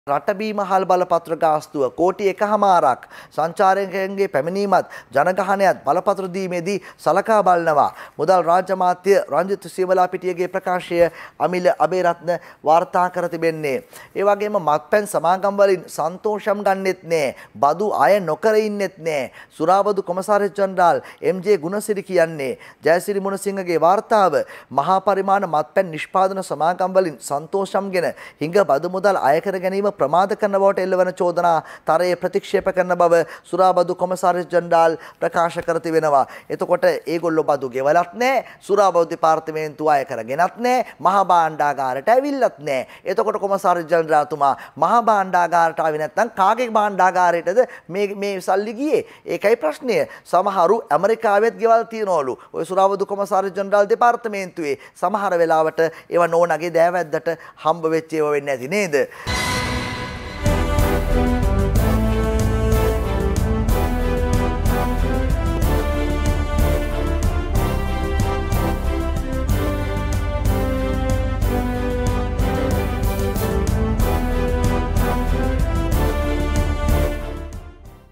රටබීම හල් බලපත්‍ර ගාස්තුව කෝටි 1.5ක් සංචාරකයන්ගේ පැමිණීමත් ජනගහනයත් බලපත්‍ර දීමේදී සලකා බලනවා. මුදල් රාජ්‍ය මාත්‍ය රංජිත් සියවලාපිටියගේ ප්‍රකාශය අමිල අබේරත්න වාර්තා කර තිබෙන්නේ. ඒ වගේම මත්පැන් සමාගම් වලින් සන්තෝෂම් ගන්නෙත් නෑ. බදු අය නොකර ඉන්නෙත් නෑ. සුරාබදු කොමසාරිස් ජනරාල් එම්.ජේ. ගුණසිරි කියන්නේ. ජයසිරි මුණසිංහගේ වාර්තාව මහා පරිමාණ මත්පැන් නිෂ්පාදන සමාගම් වලින් සන්තෝෂම්ගෙන හිඟ බදු මුදල් අය කර ගැනීම ප්‍රමාද කරන බවට එල්ලවන චෝදනා තරයේ ප්‍රතික්ෂේප කරන බව සුරාබදු කොමසාරිස් ජනරාල් ප්‍රකාශ කර තිබෙනවා. එතකොට ඒගොල්ලෝ බදු ගෙවලත් නැහැ, සුරාබදු දෙපාර්තමේන්තුව අය කරගෙනත් නැහැ, මහා භාණ්ඩාගාරයට ඇවිල්ලත් නැහැ. එතකොට කොමසාරිස් ජනරාල්තුමා මහා භාණ්ඩාගාරයට ආවේ නැත්නම් කාගේ භාණ්ඩාගාරයටද මේ සල්ලි ගියේ? ඒකයි ප්‍රශ්නය. සමහරු ඇමරිකාවෙත් ගෙවල් තියනවලු. ඔය සුරාබදු කොමසාරිස් ජනරාල් දෙපාර්තමේන්තුවේ සමහර වෙලාවට ඒව නෝනගේ දෑවැද්දට හම්බ වෙච්ච ඒවා වෙන්නේ නැති නේද?